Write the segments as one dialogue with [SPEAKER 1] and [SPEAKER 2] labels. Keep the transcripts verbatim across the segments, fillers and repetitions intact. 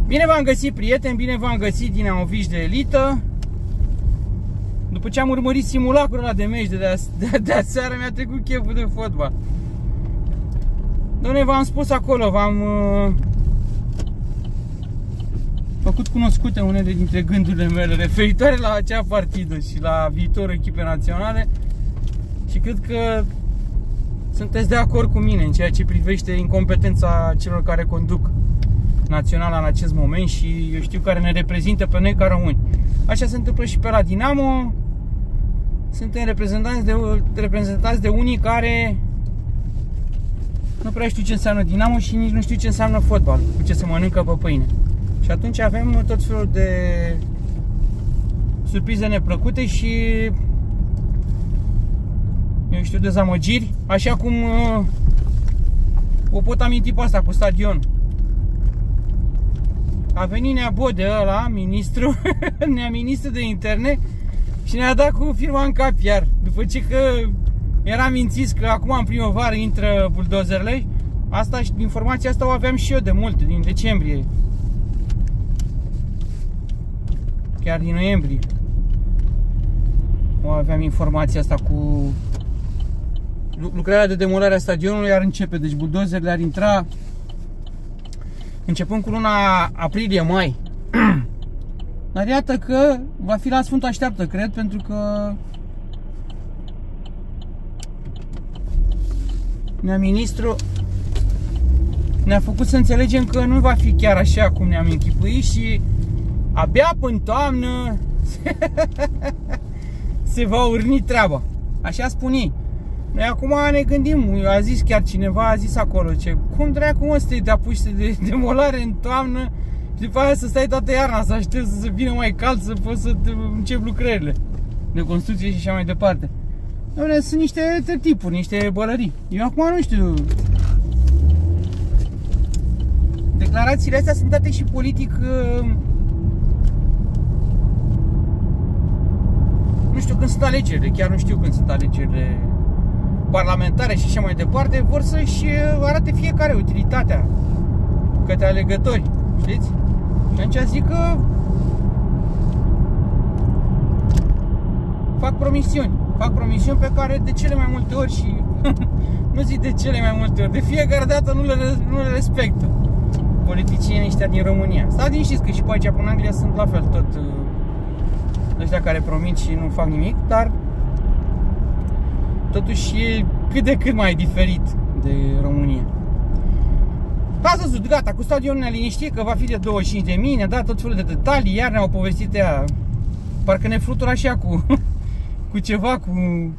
[SPEAKER 1] Bine v-am găsit, prieteni, bine v-am găsit din Dinamoviști de elită. După ce am urmărit simulacrul ăla de meci de, de, de aseară, mi-a trecut cheful de fotbal. Doamne, v-am spus acolo, v-am uh, făcut cunoscute unele dintre gândurile mele referitoare la acea partidă și la viitorul echipe naționale. Și cred că sunteți de acord cu mine în ceea ce privește incompetența celor care conduc naționala în acest moment și eu știu care ne reprezintă pe noi ca români. Așa se întâmplă și pe la Dinamo. Suntem reprezentați de, reprezentați de unii care nu prea știu ce înseamnă Dinamo și nici nu știu ce înseamnă fotbal, cu ce se mănâncă pe pâine. Și atunci avem tot felul de surprize neplăcute și eu știu, dezamăgiri, așa cum uh, o pot aminti pe asta cu stadion. A venit Nea Bode ăla, ministru, nea ministru de interne, și ne-a dat cu firma în cap iar. După ce că eram mințiți că acum în primăvară intră buldozerele, asta, informația asta o aveam și eu de mult, din decembrie. Chiar din noiembrie. O aveam informația asta cu lucrarea de demolare a stadionului ar începe, deci buldozerele ar intra începând cu luna aprilie-mai. Dar iată că va fi la Sfântul Așteaptă, cred, pentru că nea ministru ne-a făcut să înțelegem că nu va fi chiar așa cum ne-am închipuit și abia până toamnă se va urni treaba. Așa spun ei. Noi acum ne gândim, a zis chiar cineva, a zis acolo, ce, cum dracu mă să te apuci de demolare în toamnă și după aia să stai toată iarna, să aștepți să vină mai cald, să poți să începi lucrările de construcție și așa mai departe. Doamne, sunt niște tipuri, niște bălării. Eu acum nu știu. Declarațiile astea sunt date și politic. Nu știu când sunt alegerile, chiar nu știu când sunt alegerile parlamentare și așa mai departe, vor să-și arate fiecare utilitatea către alegători, știți? Și atunci zic că fac promisiuni, fac promisiuni pe care de cele mai multe ori și nu zic de cele mai multe ori, de fiecare dată nu le, nu le respectă politicienii ăștia din România. Stați liniștiți că și pe aici, pe în Anglia, sunt la fel tot ăștia care promit și nu fac nimic, dar totuși e cât de cât mai diferit de România. Ați văzut, gata, cu stadionul ne-a liniștit că va fi de douăzeci și cinci de mii, ne-a dat tot felul de detalii, iar ne-au povestit ea, parcă ne flutură așa cu, cu ceva, cu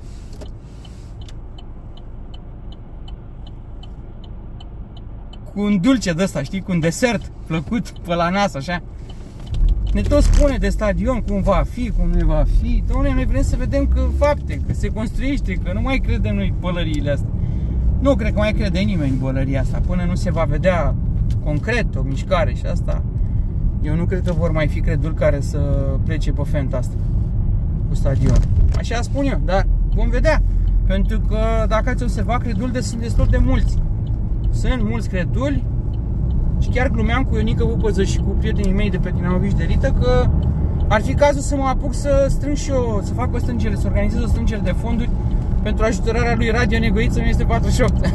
[SPEAKER 1] cu un dulce de ăsta, știi, cu un desert plăcut pe la nas, așa. Ne tot spune de stadion cum va fi, cum nu va fi. Doamne, noi vrem să vedem că fapte, că se construiește, că nu mai credem noi bălăriile astea. Nu cred că mai crede nimeni bălăria asta, până nu se va vedea concret o mișcare și asta. Eu nu cred că vor mai fi creduli care să plece pe fenta asta cu stadion. Așa spun eu, dar vom vedea. Pentru că dacă ați observat, creduli de sunt destul de mulți. Sunt mulți creduli. Și chiar glumeam cu Ionica Pupăză și cu prietenii mei de pe Dinamoviști de elită că ar fi cazul să mă apuc să strâng și eu, să fac o strângere, să organizez o strângere de fonduri pentru ajutorarea lui Radio Negoiță o sută patruzeci și opt.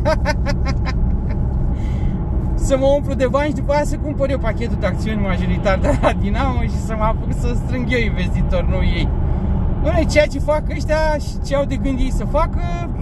[SPEAKER 1] Să mă umplu de bani și după aia să cumpăr eu pachetul de acțiuni majoritar de la Dinamo și să mă apuc să strâng eu investitori, nu ei. Doamne, ceea ce fac ăștia și ce au de gând ei să facă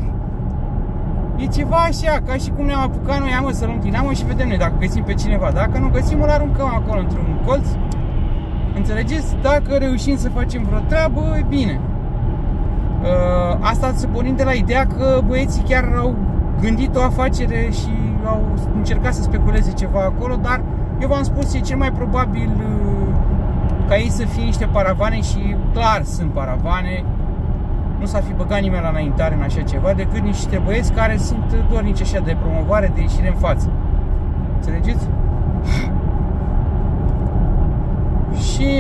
[SPEAKER 1] e ceva așa, ca și cum ne-am apucat noi, amă, să luăm Dinamo și vedem noi dacă găsim pe cineva. Dacă nu găsim, îl aruncăm acolo într-un colț. Înțelegeți? Dacă reușim să facem vreo treabă, e bine. Asta să pornim de la ideea că băieții chiar au gândit o afacere și au încercat să speculeze ceva acolo, dar eu v-am spus, e cel mai probabil ca ei să fie niște paravane și clar sunt paravane. Nu s-ar fi băgat nimeni la înaintare în așa ceva decât niște băieți care sunt dornici așa de promovare, de ieșire în față. Înțelegeți? Și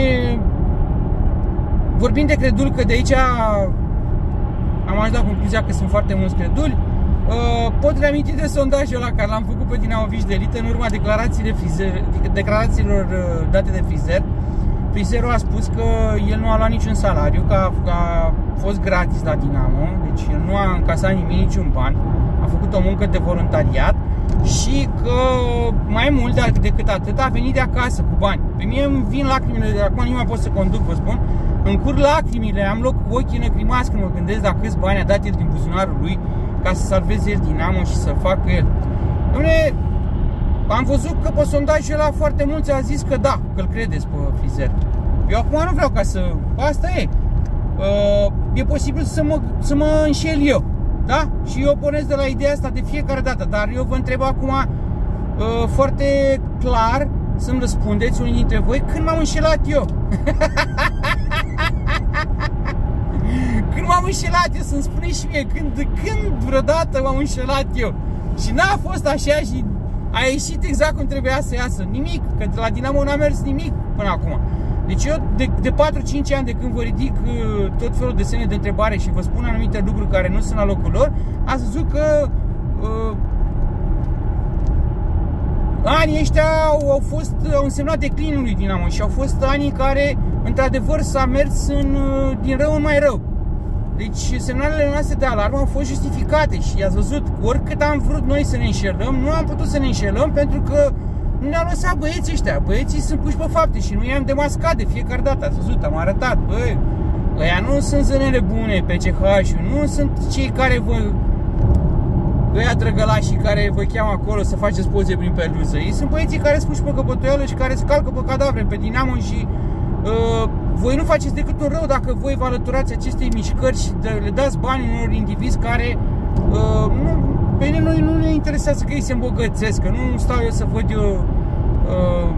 [SPEAKER 1] vorbind de creduli, că de aici am ajuns la concluzia că sunt foarte mulți creduli, Uh, pot reaminti de sondajul ăla care l-am făcut pe Dinamovici de Elită în urma declarațiile Frizer, declarațiilor uh, date de Frizer. Frizerul a spus că el nu a luat niciun salariu, că a, că a fost gratis la Dinamo, deci el nu a încasat nimic, niciun ban, a făcut o muncă de voluntariat și că mai mult decât atât a venit de acasă cu bani. Pe mie îmi vin lacrimile, acum nu mai pot să conduc, vă spun, îmi curg lacrimile, am loc cu ochii înăcrimați când mă gândesc la câți bani a dat el din buzunarul lui ca să salveze el Dinamo și să facă el. Dom'le, am văzut că pe sondajul ăla foarte mulți au zis că da, că îl credeți pe Frizer. Eu acum nu vreau ca să... Asta e. Uh, e posibil să mă, să mă înșel eu. Da? Și eu pornesc de la ideea asta de fiecare dată. Dar eu vă întreb acum uh, foarte clar să-mi răspundeți unii dintre voi când m-am înșelat eu. Când m-am înșelat eu, să-mi spuneți și mie când, când vreodată m-am înșelat eu. Și n-a fost așa și a ieșit exact cum trebuia să iasă. Nimic, că de la Dinamo n-a mers nimic până acum. Deci eu de, de patru cinci ani de când vă ridic uh, tot felul de semne de întrebare și vă spun anumite lucruri care nu sunt la locul lor, ați văzut că uh, anii ăștia au, au fost, au însemnat declinul lui Dinamo și au fost anii în care într-adevăr s-a mers în, uh, din rău în mai rău. Deci semnalele noastre de alarmă au fost justificate și ați văzut, oricât am vrut noi să ne înșelăm, nu am putut să ne înșelăm pentru că nu ne-au lăsat băieții ăștia. Băieții sunt puși pe fapte și nu i-am demascat de fiecare dată. Ați văzut, am arătat, băi, ăia nu sunt zânele bune pe C H-ul, nu sunt cei care vă, ăia drăgălașii care vă cheamă acolo să faceți poze prin peluză. Ei sunt băieții care sunt puși pe căpătoială și care se calcă pe cadavre, pe Dinamo și uh, voi nu faceți decât un rău dacă voi vă alăturați acestei mișcări și le dați bani unor indivizi care uh, nu, pe noi nu ne interesează că ei se îmbogățesc, că nu stau eu să văd eu uh,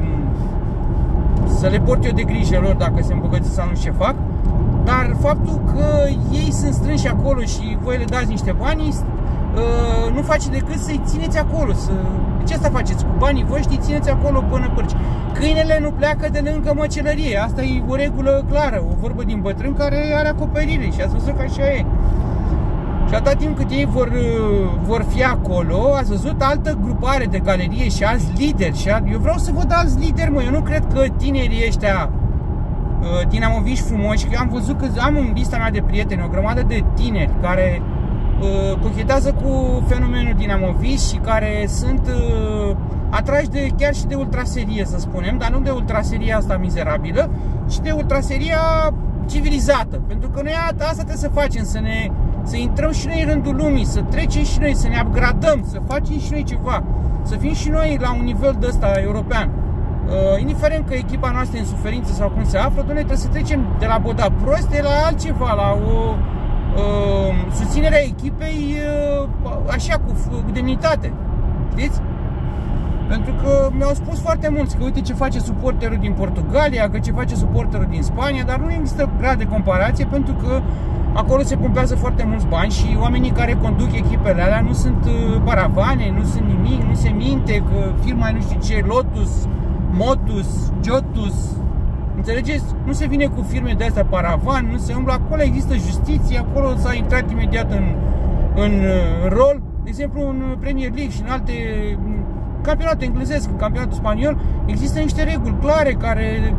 [SPEAKER 1] să le port eu de grijă lor dacă se îmbogățesc sau nu știu ce fac, dar faptul că ei sunt strânși acolo și voi le dați niște bani, uh, nu face decât să-i țineți acolo. Să... Ce asta faceți? Cu banii voștri țineți acolo până părci. Câinele nu pleacă de lângă măcelărie. Asta e o regulă clară, o vorbă din bătrân care are acoperire și ați văzut că așa e. Și atâta timp cât ei vor, vor fi acolo, ați văzut altă grupare de galerie și alți lideri. Și al... Eu vreau să văd alți lideri, mă. Eu nu cred că tinerii ăștia dinamoviși frumoși, că am văzut că am în lista mea de prieteni o grămadă de tineri care uh, cochetează cu fenomenul dinamoviș și care sunt uh, atrași de, chiar și de ultraserie, să spunem, dar nu de ultraseria asta mizerabilă, ci de ultraseria civilizată. Pentru că noi asta trebuie să facem, să ne să intrăm și noi în rândul lumii, să trecem și noi, să ne upgradăm, să facem și noi ceva, să fim și noi la un nivel de ăsta european. Uh, indiferent că echipa noastră e în suferință sau cum se află, noi trebuie să trecem de la boda proste la altceva, la o uh, susținere a echipei uh, așa, cu, cu demnitate. Știți? Pentru că mi-au spus foarte mulți că uite ce face suporterul din Portugalia, că ce face suporterul din Spania, dar nu există grad de comparație pentru că acolo se pompează foarte mulți bani și oamenii care conduc echipele alea nu sunt uh, paravane, nu sunt nimic, nu se minte că firma nu știu ce, Lotus, Motus, Jotus, înțelegeți? Nu se vine cu firme de astea paravan, nu se umblă, acolo există justiție, acolo s-a intrat imediat în, în, în rol. De exemplu, în Premier League și în alte campionate englezesc, în campionatul spaniol, există niște reguli clare care,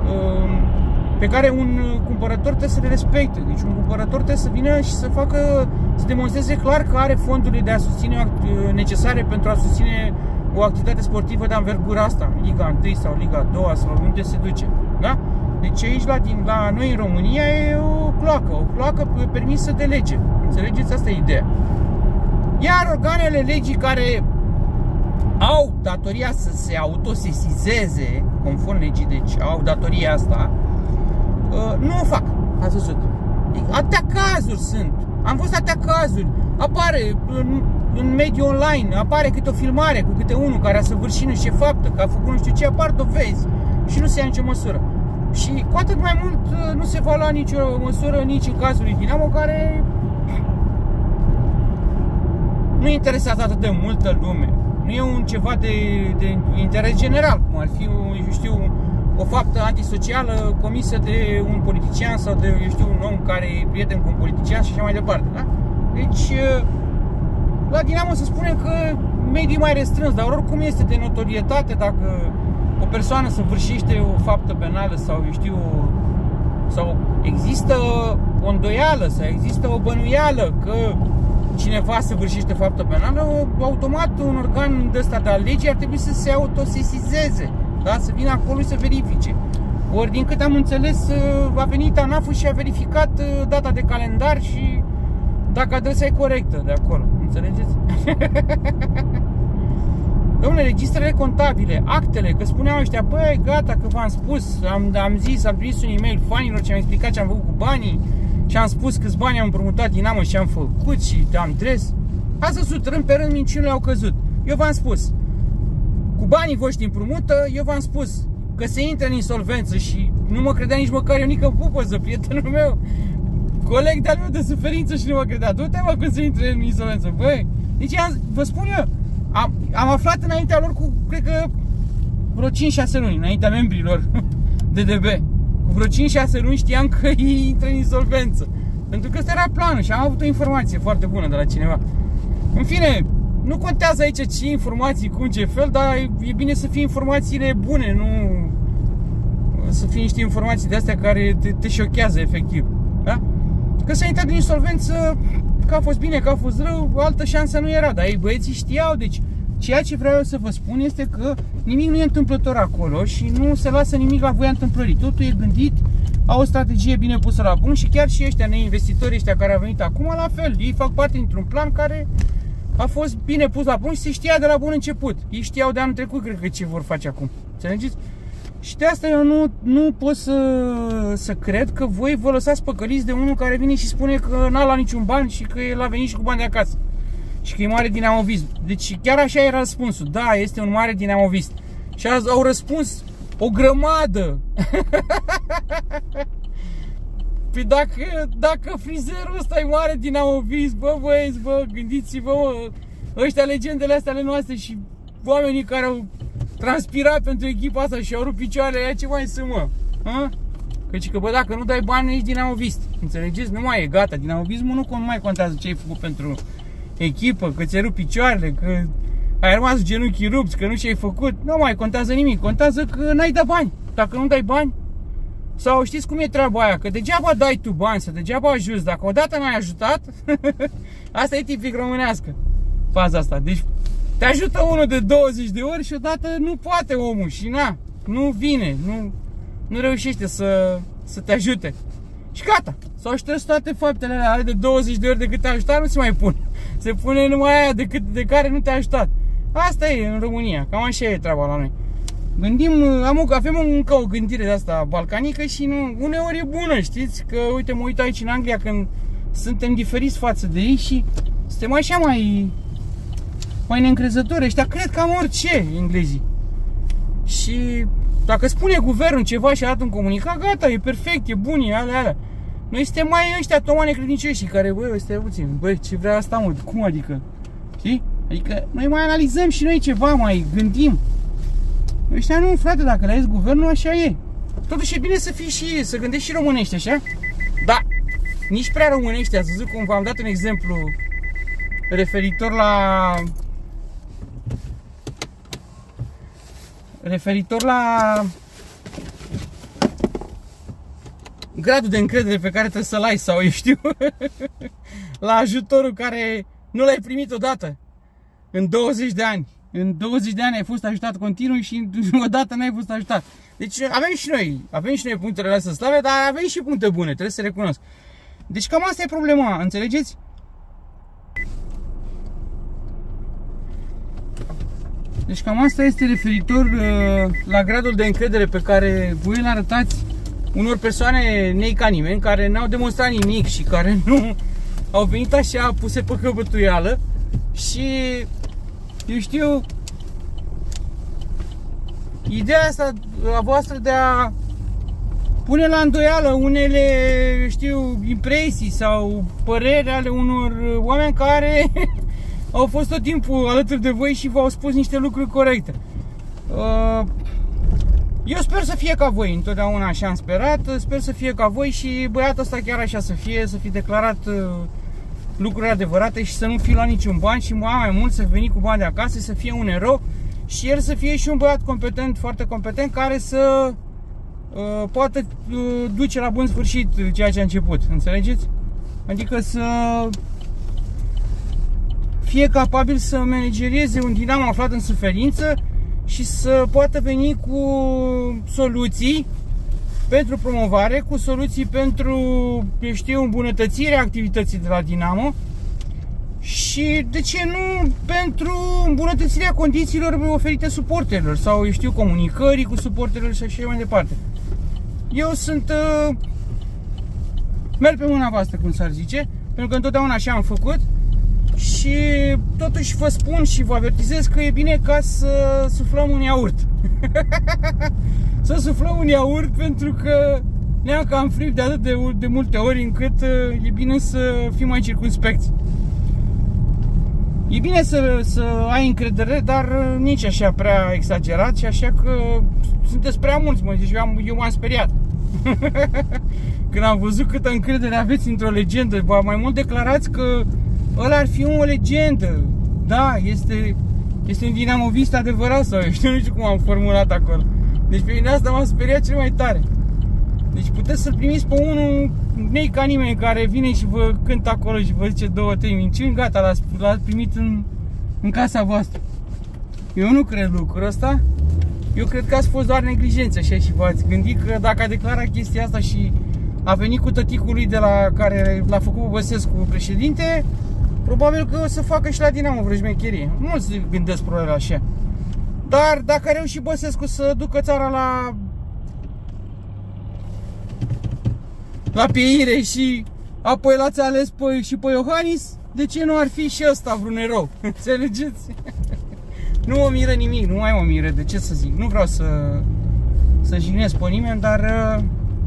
[SPEAKER 1] pe care un cumpărător trebuie să le respecte. Deci un cumpărător trebuie să vină și să facă, să demonstreze clar că are fondurile de a susține necesare pentru a susține o activitate sportivă de anvergura asta, Liga unu sau Liga doi sau unde se duce, da? Deci aici la, la noi în România e o cloacă, o cloacă permisă de lege, înțelegeți? Asta e ideea. Iar organele legii care au datoria să se autosesizeze conform legii, deci au datoria asta, nu o fac, ați văzut. Atâtea cazuri sunt, am văzut atâtea cazuri, apare în, în mediul online, apare câte o filmare cu câte unul care a săvârșit nu știu ce faptă, că a făcut nu știu ce, apar dovezi și nu se ia nicio măsură. Și cu atât mai mult nu se va lua nicio măsură nici în cazul lui Dinamo, care nu interesează atât de multă lume. Nu e un ceva de, de interes general, cum ar fi, eu știu, o faptă antisocială comisă de un politician sau de, eu știu, un om care e prieten cu un politician și așa mai departe, da? Deci, la Dinamo se spune că mediul mai restrâns, dar oricum este de notorietate dacă o persoană săvârșește o faptă penală sau, eu știu, sau există o îndoială sau există o bănuială că cineva săvârșește o faptă penală, automat un organ de ăsta de al legii ar trebui să se autosesizeze, da? Să vină acolo și să verifice. Ori, din câte am înțeles, a venit ANAF-ul și a verificat data de calendar și dacă adresa e corectă de acolo. Înțelegeți? Dom'le, registrele contabile, actele, că spuneau ăștia, băi, gata, că v-am spus, am, am zis, am trimis un e-mail fanilor și am explicat ce am făcut cu banii și am spus câți bani am împrumutat Dinamo și am făcut și am dres. Asta sunt, rând pe rând, minciunile au căzut. Eu v-am spus, cu banii voștri împrumută, eu v-am spus că se intră în insolvență și nu mă credea nici măcar Ionică Pupăză, prietenul meu, coleg de-al meu de suferință și nu mă credea. Du-te, mă, când se intre în insolvență, băi. Deci, am, vă spun eu, am, am aflat înaintea lor cu, cred că, vreo cinci șase luni, înaintea membrilor D D B. Cu vreo cinci șase luni știam că ei intră în insolvență. Pentru că ăsta era planul și am avut o informație foarte bună de la cineva. În fine, nu contează aici ce informații, cum, ce fel, dar e bine să fie informațiile bune, nu să fie niște informații de astea care te, te șochează efectiv, da? Că s-a intrat în insolvență, că a fost bine, că a fost rău, altă șansă nu era, dar ei băieții știau, deci ceea ce vreau eu să vă spun este că nimic nu e întâmplător acolo și nu se lasă nimic la voia întâmplării, totul e gândit, au o strategie bine pusă la punct și chiar și ăștia neinvestitorii ăștia care au venit acum, la fel, ei fac parte dintr-un plan care a fost bine pus la punct și se știa de la bun început. Ei știau de anul trecut, cred că, ce vor face acum. Înțelegeți? Și de asta eu nu, nu pot să, să cred că voi vă lăsați păcăliți de unul care vine și spune că n-a luat niciun ban și că el a venit și cu bani de acasă. Și că e mare dinamovist. Deci chiar așa era răspunsul. Da, este un mare dinamovist. Și azi au răspuns o grămadă. Păi dacă, dacă frizerul ăsta e mare dinamovist, bă băieți, bă, gândiți-vă, mă, ăștia legendele astea ale noastre și oamenii care au transpirat pentru echipa asta și au rupt picioarele, aia ce mai sunt, mă? Ha? Căci că, bă, dacă nu dai bani, ești dinamovist. Înțelegeți? Nu mai e, gata. Dinamovismul nu mai contează ce ai făcut pentru echipă, că ți-ai rupt picioarele, că ai rămas genunchii rupți, că nu ce ai făcut. Nu mai contează nimic. Contează că n-ai dat bani. Dacă nu dai bani, sau știți cum e treaba aia, că degeaba dai tu bani, să degeaba ajuți, dacă odată n-ai ajutat, asta e tipic românească, faza asta. Deci te ajută unul de douăzeci de ori și odată nu poate omul și na, nu vine, nu, nu reușește să, să te ajute. Și gata, s-au șters toate faptele alea de douăzeci de ori de cât te-a ajutat, nu se mai pune. Se pune numai aia de, cât, de care nu te-a ajutat. Asta e în România, cam așa e treaba la noi. Gândim, am, avem încă o gândire de asta balcanică și nu, uneori e bună, știți? Că uite, mă uit aici în Anglia când suntem diferiți față de ei și suntem așa mai, mai neîncrezători. Ăștia cred cam orice, englezii. Și dacă spune guvernul ceva și arată un comunicat, gata, e perfect, e bun, e alea, alea. Noi suntem mai ăștia tomane credincioși care, băi, ăstea puțin, băi, ce vrea asta, mă, cum adică? Știi? Adică noi mai analizăm și noi ceva, mai gândim. Ăștia nu, frate, dacă le-ai zis guvernul, așa e. Totuși e bine să fii și, să gândești și românești, așa? Da, nici prea românești, ați văzut cum v-am dat un exemplu referitor la... Referitor la... gradul de încredere pe care trebuie să-l ai sau, eu știu, la ajutorul care nu l-ai primit odată în douăzeci de ani. În douăzeci de ani ai fost ajutat continuu și odată n-ai fost ajutat. Deci avem și noi, avem și noi punctele astea slabe, dar avem și puncte bune, trebuie să recunosc. Deci cam asta e problema, înțelegeți? Deci cam asta este referitor uh, la gradul de încredere pe care voi îl arătați unor persoane nei ca nimeni, care n-au demonstrat nimic și care nu au venit așa puse pe căpătuială și... eu știu, ideea asta a voastră de a pune la îndoială unele, eu știu, impresii sau păreri ale unor oameni care au fost tot timpul alături de voi și v-au spus niște lucruri corecte. Eu sper să fie ca voi, întotdeauna așa am sperat, sper să fie ca voi și băiatul ăsta chiar așa să fie, să fi declarat lucruri adevărate și să nu fi luat niciun bani și mai mult să veni cu bani de acasă, să fie un erou și el să fie și un băiat competent, foarte competent, care să uh, poată uh, duce la bun sfârșit ceea ce a început, înțelegeți? Adică să fie capabil să managerieze un Dinamo aflat în suferință și să poată veni cu soluții pentru promovare, cu soluții pentru, eu știu, îmbunătățirea activității de la Dinamo și, de ce nu, pentru îmbunătățirea condițiilor oferite suporterilor sau, eu știu, comunicării cu suporterilor și așa mai departe. Eu sunt... Uh, merg pe mâna voastră, cum s-ar zice, pentru că întotdeauna așa am făcut și totuși vă spun și vă avertizez că e bine ca să suflăm un iaurt. Să suflăm un iaurt, pentru că ne-am cam fript de atât de, de multe ori încât e bine să fim mai circunspecți. E bine să, să ai încredere, dar nici așa prea exagerat și așa că sunteți prea mulți, mă, deci eu m-am speriat. Când am văzut câtă încredere aveți într-o legendă, ba mai mult declarați că ăla ar fi o legendă. Da, este, este un dinamovist adevărat sau eu știu, nu știu cum am formulat acolo. Deci pe mine asta m-a speriat cel mai tare. Deci puteți să-l primiți pe unul nei ca nimeni care vine și vă cântă acolo și vă zice două, trei minciuni, gata, l-ați primit în, în casa voastră. Eu nu cred lucrul ăsta. Eu cred că ați fost doar neglijenți așa și v-ați gândit că dacă a declarat chestia asta și a venit cu tăticul lui de la care l-a făcut Băsescu președinte, probabil că o să facă și la Dinamo vreo șmecherie. Mulți gândesc probabil așa. Dar dacă a reușit Băsescu să ducă țara la la pieire și apoi l-ați ales pe, și pe Iohannis, de ce nu ar fi și ăsta vreun erou? Înțelegeți? Nu mă miră nimic, nu mai mă miră, de ce să zic? Nu vreau să să jignesc pe nimeni, dar uh,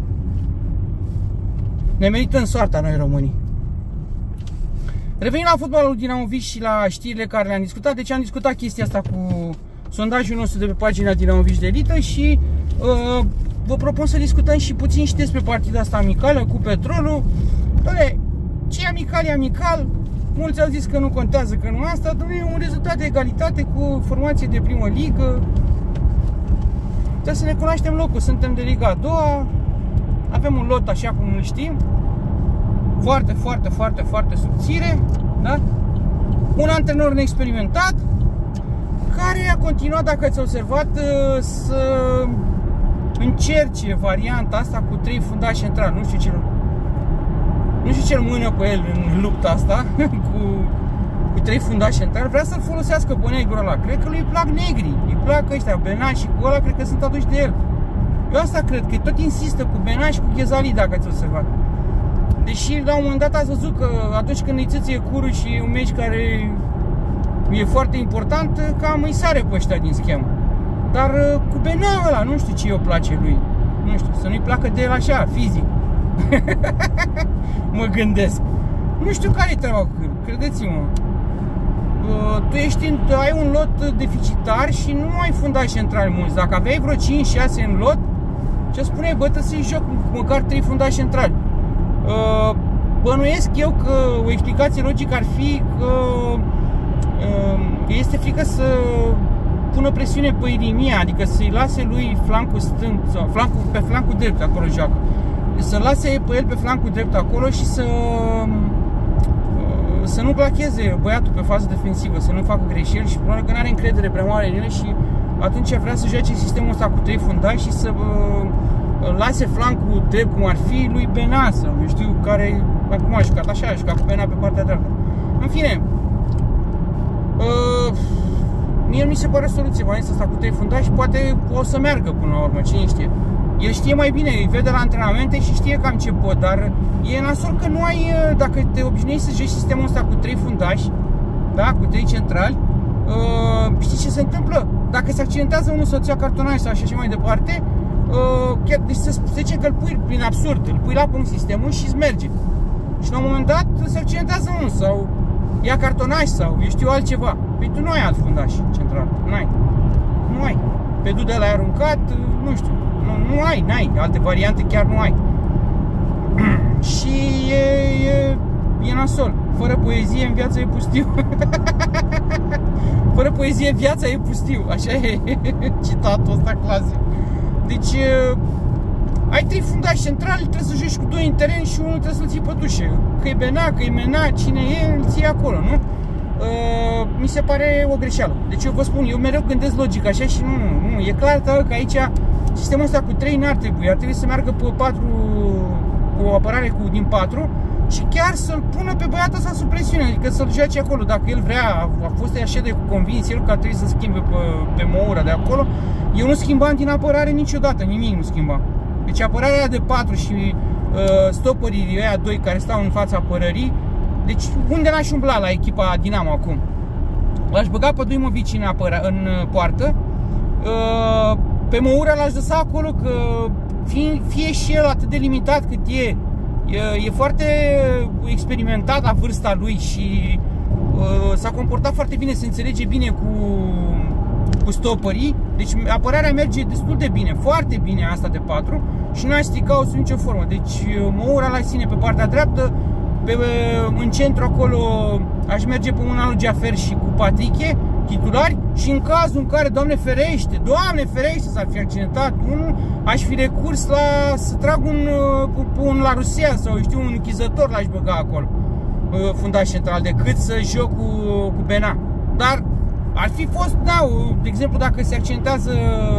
[SPEAKER 1] ne merităm soarta noi românii. Revenind la fotbalul dinamovist și la știrile care le-am discutat, deci am discutat chestia asta cu sondajul nostru de pe pagina Dinamovist de Elită și uh, vă propun să discutăm și puțin și despre partida asta amicală cu Petrolul. Doamne, ce amical e amical? Mulți au zis că nu contează, că nu asta, doamne, e un rezultat de egalitate cu formație de primă ligă. Trebuie să ne cunoaștem locul, suntem de Liga a doua, avem un lot așa cum îl știm, foarte, foarte, foarte, foarte subțire, da? Un antrenor neexperimentat, care a continuat, dacă ați observat, să încerce varianta asta cu trei fundași centrali. Nu știu ce Nu știu ce-l mână pe el în lupta asta cu, cu trei fundași centrali. Vrea să-l folosească pe negru ăla. Cred că lui plac negri, îi plac ăștia, Benan și cu ăla cred că sunt aduși de el. Eu asta cred, că tot insistă cu Benan și cu Ghezali, dacă ați observat. Deși la un moment dat ați văzut că atunci când îi țâție curul și un meci care e foarte important, cam îi sare pe ăștia din schemă. Dar cu Benan ăla, nu știu ce îi place lui. Nu știu, să nu-i placă de el așa, fizic. Mă gândesc. Nu știu care-i treaba cu cârul, credeți-mă. Tu ești, ai un lot deficitar și nu ai fundași centrali mulți. Dacă aveai vreo cinci șase în lot, ce spuneai, bă, trebuie să-i joc măcar trei fundași centrali. Bănuiesc eu că o explicație logică ar fi că este frică să pună presiune pe Irimia, adică să-i lase lui flancul stâng, sau flancul, pe flancul drept, acolo joacă. Să lase pe el pe flancul drept acolo și să să nu placheze băiatul pe fază defensivă, să nu facă greșeli și probabil că nu are încredere prea mare în ele și atunci vrea să joace sistemul ăsta cu trei fundași și să lase flancul drept, cum ar fi lui Benan sau eu știu care, acum a jucat așa, a jucat cu Benan pe partea dreaptă. În fine, uh, mie mi se pare o soluție varianta asta cu trei fundași, poate o să meargă până la urmă, cine știe. El știe mai bine, îi vede la antrenamente și știe cam ce pot, dar e nasol că nu ai, dacă te obișnuiești să joci sistemul ăsta cu trei fundași, da, cu trei centrali, uh, știi ce se întâmplă? Dacă se accidentează unul sau ți-a cartonaj sau așa și mai departe, uh, chiar, deci se zice că îl pui prin absurd, îl pui la punct sistemul și îți merge. Și la un moment dat se accidentează unul sau ia cartonaj sau eu știu altceva. Păi tu nu ai alt fundaș central, nu ai. Nu ai. Pe Duda l-ai aruncat, nu știu. Nu, nu ai, n-ai, alte variante chiar nu ai. Și e, e, e nasol. Fără poezie în viața e pustiu. Fără poezie viața e pustiu. Așa e citatul ăsta clasic. Deci ai trei fundași centrali, trebuie să joci cu doi în teren și unul trebuie să-l ții pe tușe. Că e Bena, că e Mena, cine e, îl ții acolo, nu? Uh, mi se pare o greșeală. Deci eu vă spun, eu mereu gândesc logic așa și nu, nu, e clar că aici sistemul ăsta cu trei n-ar trebui, ar trebui să meargă pe patru, cu o apărare cu, din patru și chiar să-l pună pe băiatul ăsta sub presiune, adică să-l joace acolo, dacă el vrea, a, a fost așa de convins el că ar trebui să schimbe pe, pe Moura de acolo. Eu nu schimbam din apărare niciodată, nimic nu schimbam. Deci apărarea de patru și uh, stopării ăia doi care stau în fața apărării. Deci unde l-aș umbla la echipa Dinamo acum? L-aș băga pe Duimovici în, apăra, în poartă. uh, Pe Moura l-aș lăsa acolo, că fie, fie și el atât de limitat cât e, e, e foarte experimentat la vârsta lui și uh, s-a comportat foarte bine, se înțelege bine cu, cu stopării. Deci apărarea merge destul de bine, foarte bine asta de patru și nu aș strica-o sub nicio formă. Deci Moura l-aș ține pe partea dreaptă, pe, în centru acolo aș merge pe mâna lui Jafer și cu Patriche, titulari, și în cazul în care, Doamne ferește, Doamne ferește, s-ar fi accidentat unul, aș fi recurs la să trag un, un la Rusia sau știu, un închizător l-aș băga acolo, fundaș central, decât să joc cu, cu Bena. Dar ar fi fost, da, de exemplu, dacă se accidentează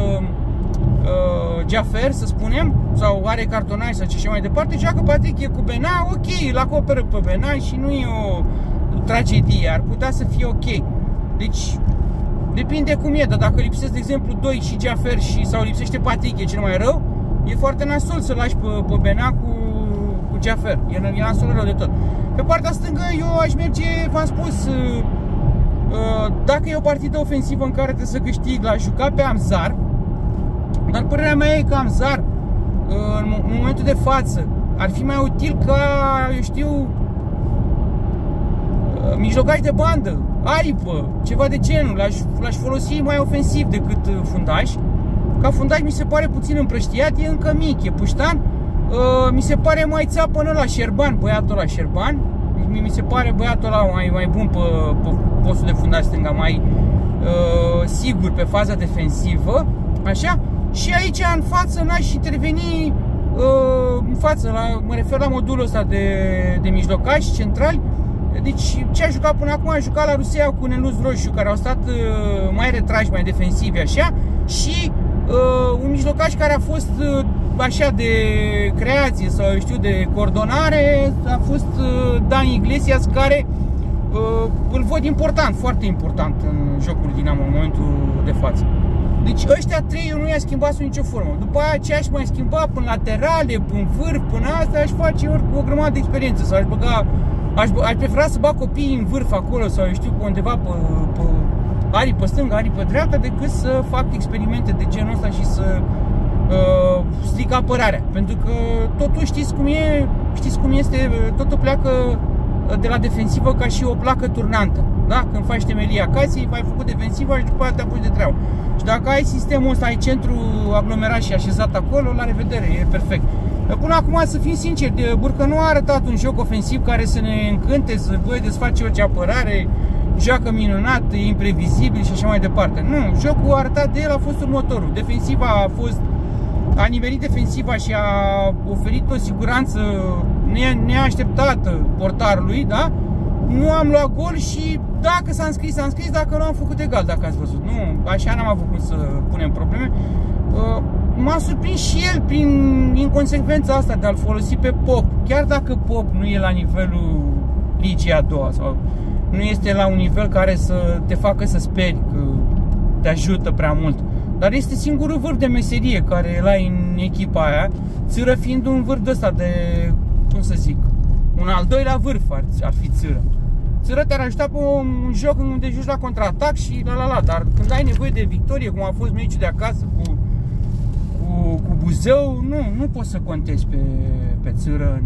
[SPEAKER 1] uh, Jafer, să spunem, sau are cartonaj sau ce mai departe, joacă Patrick e cu Bena, ok, îl acoperă pe Bena și nu e o tragedie, ar putea să fie ok. Deci, depinde cum e, dar dacă lipsesc, de exemplu, doi și Jafer și, sau lipsește Patrick, e cel mai rău, e foarte nasol să lași pe, pe Bena cu, cu Jafer, e, e nasol rău de tot. Pe partea stângă eu aș merge, v-am spus, uh, dacă e o partidă ofensivă în care trebuie să câștig, l-aș juca pe Amzar. Dar părerea mea e că Amzar, în momentul de față, ar fi mai util ca, eu știu, mijlocaș de bandă, aripă, ceva de genul. L-aș folosi mai ofensiv decât fundaș. Ca fundaș mi se pare puțin împrăștiat, e încă mic, e puștan. Mi se pare mai țapă ăla Șerban, băiatul ăla Șerban. Mi se pare băiatul ăla mai, mai bun pe, pe postul de fundaș stânga, mai uh, sigur pe faza defensivă, așa. Și aici în față n-aș interveni uh, în față, la, mă refer la modulul ăsta de, de mijlocași centrali. Deci ce a jucat până acum, a jucat la Rusia cu Neluț Roșu, care au stat uh, mai retrași, mai defensivi, așa. Și uh, un mijlocaș care a fost uh, așa de creație sau știu de coordonare, a fost uh, Dan Iglesias, care uh, îl văd important, foarte important în jocul Dinamo în momentul de față. Deci ăștia trei eu nu i-aș schimba sub nicio formă. După aia ce aș mai schimba până laterale, până vârf, până asta, aș face ori cu o grămadă de experiență sau aș băga, aș, aș prefera să bag copiii în vârf acolo sau eu știu pe undeva pe, pe arii pe stânga, arii pe dreapta, decât să fac experimente de genul ăsta și să uh, stric apărarea. Pentru că totul știți cum e, știți cum este, totul pleacă de la defensivă ca și o placă turnantă. Da? Când faci temelia casei, ai făcut defensivă și după aia te apuci de treabă. Și dacă ai sistemul ăsta, ai centru aglomerat și așezat acolo, la revedere, e perfect. Până acum, să fim sinceri, Burcă nu a arătat un joc ofensiv care să ne încânte, să vă face orice apărare, joacă minunat, e imprevizibil și așa mai departe. Nu, jocul arătat de el a fost următorul. Defensiva a fost, a nimerit defensiva și a oferit o siguranță neașteptată portarului, da? Nu am luat gol și dacă s-a înscris, s-a înscris, dacă nu am făcut egal, dacă ați văzut. Nu, așa n-am avut cum să punem probleme. M-a surprins și el prin inconsecvența asta de a-l folosi pe Pop. Chiar dacă Pop nu e la nivelul ligii a doua sau nu este la un nivel care să te facă să speri că te ajută prea mult, dar este singurul vârf de meserie care îl ai în echipa aia, Țâră fiind un vârf de ăsta de, cum să zic, un al doilea vârf ar, ar fi Țâră. Țâră te-ar ajuta pe un joc unde joci la contraatac și la la la, dar când ai nevoie de victorie, cum a fost meciul de acasă cu, cu, cu Buzău, nu, nu poți să contezi pe, pe Țâră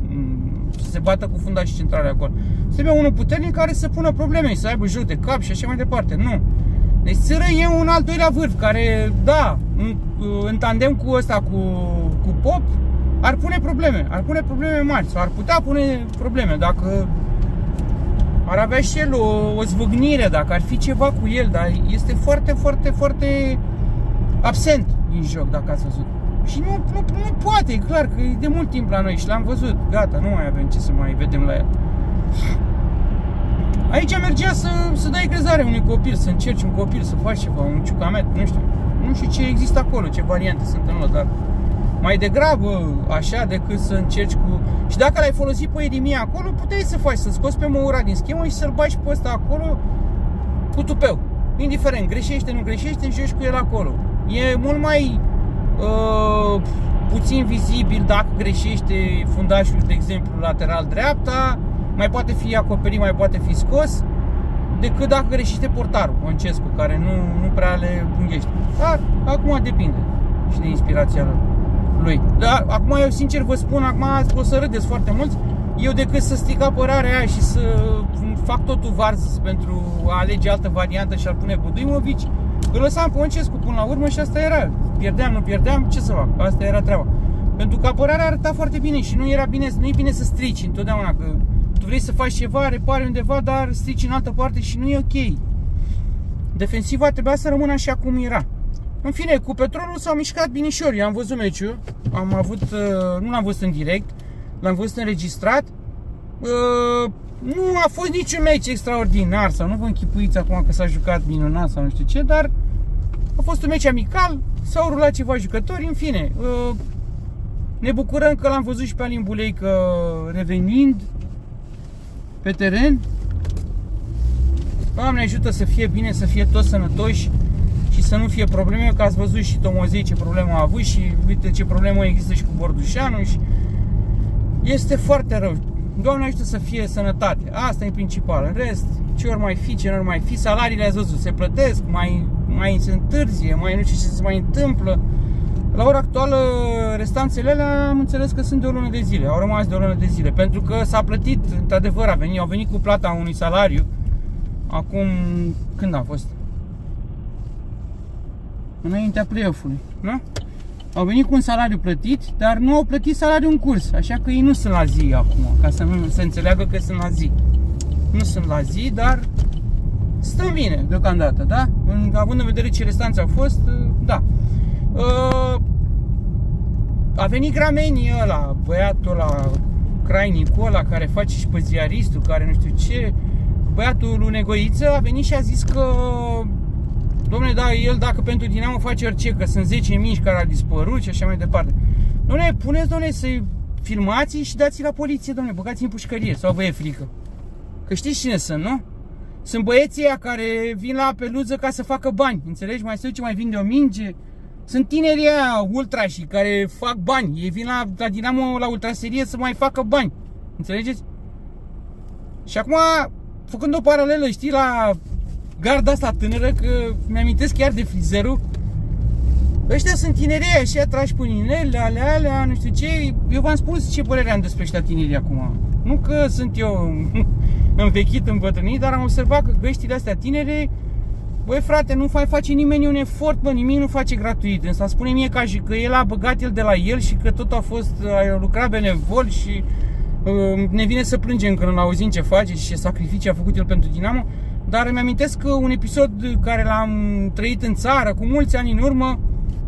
[SPEAKER 1] să se bată cu fundașii centrale acolo. Trebuie unul puternic care să pună probleme, să aibă joc de cap și așa mai departe. Nu. Deci Țâră e un al doilea vârf care, da, în, în tandem cu ăsta, cu, cu Pop, ar pune probleme, ar pune probleme mari, sau ar putea pune probleme dacă ar avea și el o, o zvâgnire, dacă ar fi ceva cu el, dar este foarte, foarte, foarte absent din joc, dacă ați văzut. Și nu, nu, nu poate, e clar că e de mult timp la noi și l-am văzut, gata, nu mai avem ce să mai vedem la el. Aici mergea să, să dai crezare unui copil, să încerci un copil, să faci ceva, un ciucamet, nu știu. Nu știu ce există acolo, ce variante sunt în lot, dar mai degrabă așa decât să încerci cu... Și dacă l-ai folosit pe Edimie acolo, puteai să faci, să scoți pe Moura din schemă și să-l bagi pe ăsta acolo cu tupeu. Indiferent, greșește, nu greșește, joci cu el acolo. E mult mai uh, puțin vizibil dacă greșește fundașul, de exemplu, lateral dreapta, mai poate fi acoperit, mai poate fi scos, decât dacă greșește portarul, Concescu, care nu, nu prea le bunghește. Dar acum depinde și de inspirația lui. Dar acum eu sincer vă spun, acum o să râdeți foarte mulți, eu decât să stric apărarea aia și să fac totul varză pentru a alege altă variantă și a-l pune pe Duimovic, îl lăsam pe Concescu până la urmă și asta era. Pierdeam, nu pierdeam, ce să fac? Asta era treaba. Pentru că apărarea arăta foarte bine și nu era bine, nu e bine să strici întotdeauna, că tu vrei să faci ceva, repari undeva, dar strici în altă parte și nu e ok. Defensiva trebuia să rămână așa cum era. În fine, cu Petrolul s-au mișcat binișor. Eu am văzut meciul, am avut, nu l-am văzut în direct, l-am văzut înregistrat. Nu a fost niciun meci extraordinar sau nu vă închipuiți acum că s-a jucat minunat sau nu știu ce, dar a fost un meci amical, s-au rulat ceva jucători, în fine. Ne bucurăm că l-am văzut și pe Alin Buleică revenind pe teren. Doamne ajută să fie bine, să fie toți sănătoși și să nu fie probleme, că ați văzut și Tomozei ce problemă a avut și uite ce problemă există și cu Bordușanu și este foarte rău. Doamne ajută să fie sănătate, asta e principal. În rest, ce ori mai fi, ce ori mai fi, salariile ați văzut, se plătesc, mai, mai se întârzie, mai nu știu ce se mai întâmplă. La ora actuală, restanțele alea am înțeles că sunt de o lună de zile, au rămas de o lună de zile, pentru că s-a plătit, într-adevăr, a venit, au venit cu plata unui salariu, acum, când a fost? Înaintea play-off-ului, nu? Au venit cu un salariu plătit, dar nu au plătit salariul în curs, așa că ei nu sunt la zi acum, ca să nu se înțeleagă că sunt la zi. Nu sunt la zi, dar stăm bine deocamdată, da? Având în vedere ce restanțe au fost, da. A venit Gramenii ăla, băiatul ăla, Crainicul ăla, care face și pe ziaristul, care nu știu ce, băiatul lui Negoiță a venit și a zis că dom'le, da, el dacă pentru Dinamo face orice, că sunt zece mici care au dispărut și așa mai departe. Dom'le, puneți, dom'le, să-i filmați și dați-i la poliție, dom'le, băgați-i în pușcărie, sau vă e frică? Că știți cine sunt, nu? Sunt băieții ăia care vin la peluză ca să facă bani, înțelegi? Mai se duce, mai vinde o minge. Sunt tinerii ăia ultrași care fac bani. Ei vin la, la Dinamo, la ultraserie să mai facă bani. Înțelegeți? Și acum, făcând o paralelă, știi, la garda asta tânără, că mi-amintesc chiar de frizerul, ăștia sunt tinerii așa, trași pe inele, alea, alea, nu știu ce. Eu v-am spus ce părere am despre ăștia tinerii acum. Nu că sunt eu învechit, îmbătrânit, dar am observat că găștile astea tinere, băi frate, nu mai face nimeni un efort, bă, nimic nu face gratuit. Însă spune mie ca și că el a băgat el de la el și că tot a fost, a lucrat benevol și uh, ne vine să plângem când îl auzim ce face și ce sacrificii a făcut el pentru Dinamo. Dar îmi amintesc că un episod care l-am trăit în țară cu mulți ani în urmă,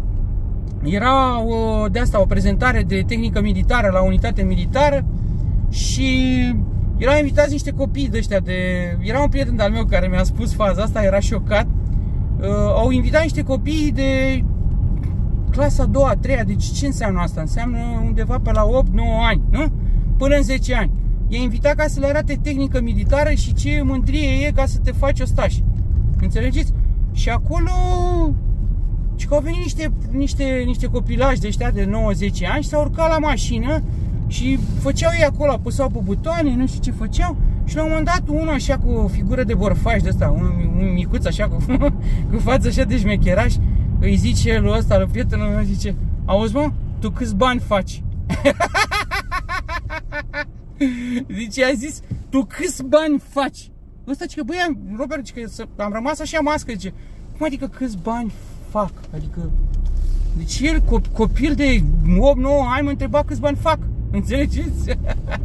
[SPEAKER 1] era o, de asta o prezentare de tehnică militară la unitate militară și erau invitați niște copii de ăștia de... Era un prieten de-al meu care mi-a spus faza asta, era șocat. Uh, au invitat niște copii de clasa a doua, a treia, deci ce înseamnă asta? Înseamnă undeva pe la opt nouă ani, nu? Până în zece ani. I-a invitat ca să le arate tehnică militară și ce mândrie e ca să te faci ostaș. Înțelegeți? Și acolo... Și că au venit niște, niște, niște copilași de ăștia de nouă zece ani și s-au urcat la mașină și făceau ei acolo, apăsau pe butoane, nu știu ce făceau. Și la un moment dat unul așa cu o figură de borfaș de ăsta, un, un micuț așa cu, cu față așa de șmecheraș, îi zice lui ăsta, lui prietenul meu, zice: auzi mă, tu câți bani faci? Zice, a zis, tu câți bani faci? Ăsta zice că, băi, Robert, zice că am rămas așa mască, zice, cum adică câți bani fac? Adică Deci el, copil de opt nouă ani, mă întreba câți bani fac. Înțelegeți?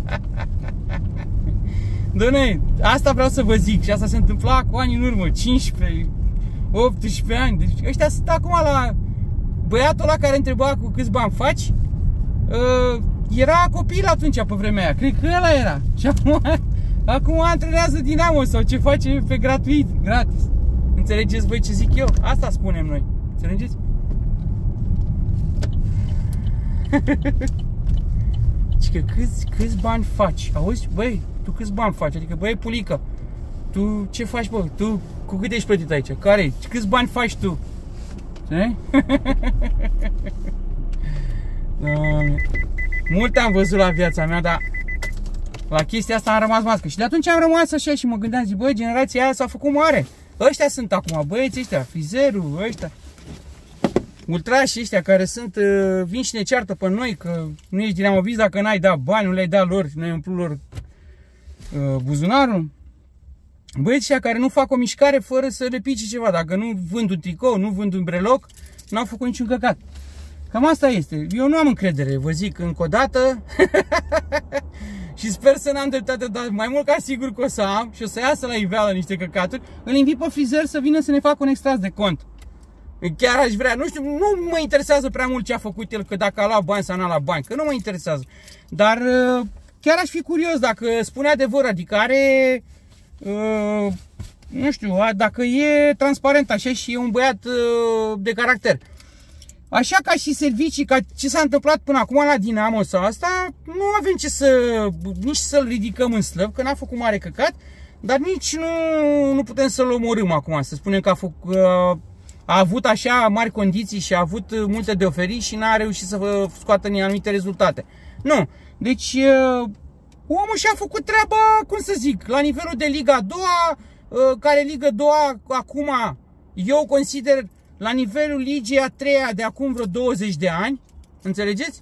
[SPEAKER 1] Doamne, asta vreau să vă zic și asta se întâmpla cu ani în urmă, cincisprezece, optsprezece ani. Deci ăștia sunt acum la băiatul ăla care întreba cu câți bani faci. Uh, era copil atunci pe vremea aia, cred că ăla era. Și acum, acum antrenează Dinamo sau ce face pe gratuit, gratis. Înțelegeți voi ce zic eu? Asta spunem noi. Înțelegeți? Și că câți, câți bani faci? Auzi? Băi, tu câți bani faci? Adică, băi, Pulică, tu ce faci, bă? Tu cu cât ești plătit aici? Care? Câți bani faci tu? Ce? Doamne. Multe am văzut la viața mea, dar la chestia asta am rămas mască. Și de atunci am rămas așa și mă gândeam, zic, băi, generația aia s-a făcut mare. Ăștia sunt acum, băieții ăștia, Frizerul, ăștia, ultrașii ăștia care sunt, vin și ne ceartă pe noi că nu ești dinamovist dacă n-ai dat bani, nu le-ai dat lor, nu ai umplut lor uh, buzunarul. Băieții ăștia care nu fac o mișcare fără să le pice ceva, dacă nu vând un tricou, nu vând un breloc, n-au făcut niciun căcat. Cam asta este. Eu nu am încredere, vă zic încă o dată. Și sper să n-am dreptate, dar mai mult ca sigur că o să am și o să iasă la iveală niște căcaturi. Îl invit pe frizer să vină să ne facă un extras de cont. Chiar aș vrea, nu știu, nu mă interesează prea mult ce a făcut el, că dacă a luat bani sau n-a luat bani, că nu mă interesează. Dar chiar aș fi curios dacă spune adevăr, adică are, uh, nu știu, dacă e transparent așa și e un băiat uh, de caracter. Așa ca și servicii, ca ce s-a întâmplat până acum la Dinamo sau asta, nu avem ce să, nici să-l ridicăm în slăv, că n-a făcut mare căcat, dar nici nu, nu putem să-l omorâm acum, să spunem că a, făcut, a avut așa mari condiții și a avut multe de oferit și n-a reușit să scoată în anumite rezultate. Nu, deci omul și-a făcut treaba, cum să zic, la nivelul de Liga a doua, care Liga a doua acum eu consider la nivelul Ligii a treia de acum vreo douăzeci de ani, înțelegeți?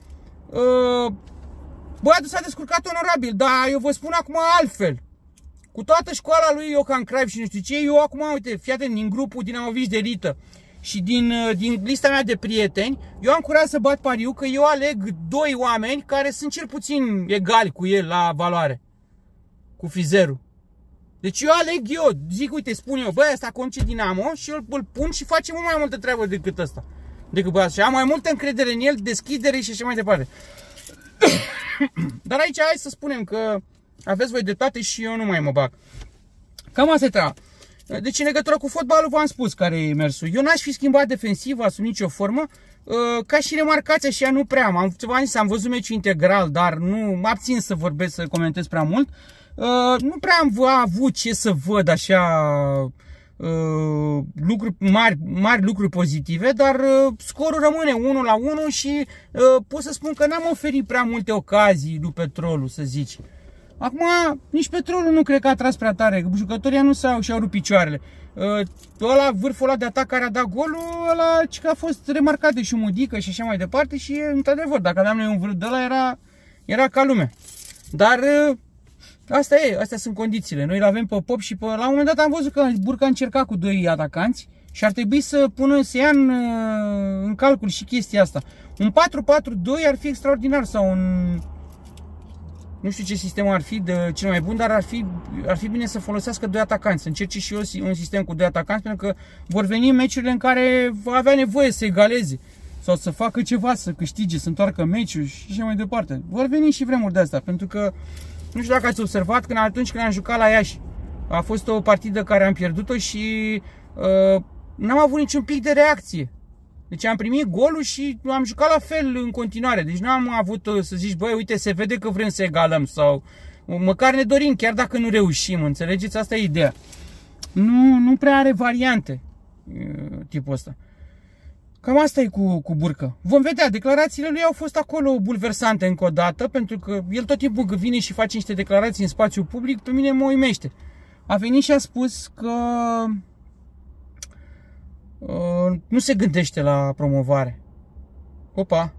[SPEAKER 1] Băiatul s-a descurcat onorabil, dar eu vă spun acum altfel. Cu toată școala lui Johan Cruyff și nu știu ce, eu acum, uite, fii atent, din grupul dinamoviști de elită și din, din lista mea de prieteni, eu am curaj să bat pariu că eu aleg doi oameni care sunt cel puțin egali cu el la valoare, cu frizerul. Deci eu aleg eu, zic, uite, spun eu, băi, ăsta conduce Dinamo și eu îl pun și face mult mai multă treabă decât ăsta. Decât băiatul. Și am mai multă încredere în el, deschidere și așa mai departe. Dar aici hai să spunem că aveți voi dreptate și eu nu mai mă bag. Cam asta e treaba. Deci în legătură cu fotbalul v-am spus care e mersul. Eu n-aș fi schimbat defensiva sub nicio formă. Ca și remarcați așa nu prea am. Ceva zis, am văzut meciul integral, dar nu mă abțin să vorbesc, să comentez prea mult. Uh, nu prea am avut ce să văd așa uh, lucruri, mari, mari lucruri pozitive, dar uh, scorul rămâne unu la unu și uh, pot să spun că n-am oferit prea multe ocazii lui Petrolul, să zici. Acum, nici Petrolul nu cred că a tras prea tare, jucătorii nu s-au și-au rupt picioarele. Uh, ăla, vârful ăla de atac care a dat golul, ăla că a fost remarcat de Șumudică și așa mai departe și, într-adevăr, dacă aveam noi un vârf de ăla, era, era ca lumea. Dar... Uh, Asta e, astea sunt condițiile. Noi îl avem pe Pop și pe... La un moment dat am văzut că Burca încerca cu doi atacanți și ar trebui să pună, să ia în, în calcul și chestia asta. Un patru patru doi ar fi extraordinar sau un... Nu știu ce sistem ar fi de cel mai bun, dar ar fi, ar fi bine să folosească doi atacanți. Să încerce și eu un sistem cu doi atacanți, pentru că vor veni meciurile în care va avea nevoie să egaleze sau să facă ceva, să câștige, să întoarcă meciul și așa mai departe. Vor veni și vremuri de astea, pentru că nu știu dacă ați observat, când atunci când am jucat la Iași, a fost o partidă care am pierdut-o și uh, n-am avut niciun pic de reacție. Deci am primit golul și am jucat la fel în continuare. Deci nu am avut să zici, băi, uite, se vede că vrem să egalăm sau măcar ne dorim, chiar dacă nu reușim, înțelegeți? Asta e ideea. Nu, nu prea are variante uh, tipul ăsta. Cam asta e cu, cu Burcă. Vom vedea, declarațiile lui au fost acolo bulversante încă o dată, pentru că el tot timpul când vine și face niște declarații în spațiu public, pe mine mă uimește. A venit și a spus că uh, nu se gândește la promovare. Opa!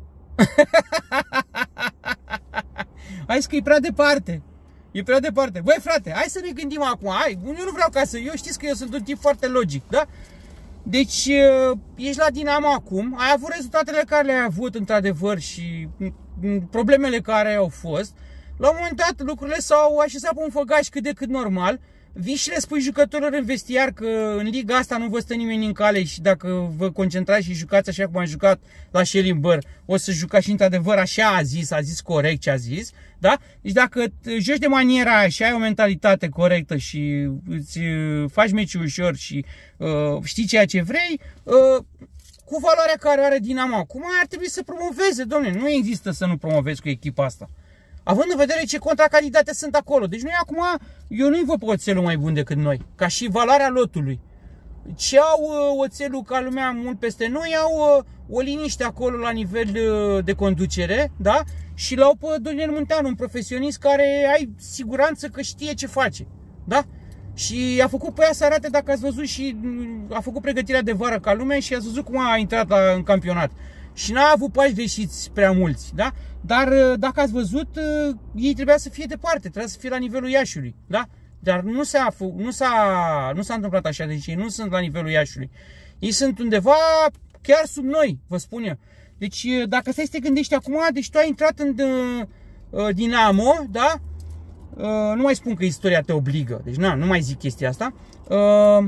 [SPEAKER 1] Hai că e prea departe. E prea departe. Băi, frate, hai să ne gândim acum. Hai, eu nu vreau ca să... Eu știți că eu sunt un tip foarte logic, da? Deci ești la Dinamo acum, ai avut rezultatele care le-ai avut într-adevăr și problemele care au fost. La un moment dat lucrurile s-au așezat pe un făgaș cât de cât normal. Vii și le spui jucătorilor în vestiar că în liga asta nu vă stă nimeni în cale și dacă vă concentrați și jucați așa cum am jucat la Schellenberg, o să jucați și într-adevăr așa a zis, a zis corect ce a zis, da? Deci dacă joci de maniera aia și ai o mentalitate corectă și îți faci meciul ușor și uh, știi ceea ce vrei, uh, cu valoarea care are Dinamo acum ar trebui să promoveze, domne, nu există să nu promovezi cu echipa asta. Având în vedere ce contracandidate sunt acolo. Deci noi acum, eu nu-i văd pe oțelul mai bun decât noi, ca și valoarea lotului. Ce au uh, oțelul ca lumea mult peste noi, au uh, o liniște acolo la nivel uh, de conducere, da? Și l-au pe Dorin Munteanu, un profesionist care ai siguranță că știe ce face, da? Și a făcut pe ea să arate, dacă ați văzut, și a făcut pregătirea de vară ca lumea și ați văzut cum a intrat la, în campionat. Și n-a avut pași greșiți prea mulți, da? Dar dacă ați văzut, ei trebuia să fie departe, trebuia să fie la nivelul Iașiului, da? Dar nu s-a nu s-a nu s-a întâmplat așa, deci ei nu sunt la nivelul Iașiului. Ei sunt undeva chiar sub noi, vă spun eu. Deci dacă stai să te gândești acum, deci tu ai intrat în uh, Dinamo, da? Uh, nu mai spun că istoria te obligă, deci na, nu mai zic chestia asta. Uh,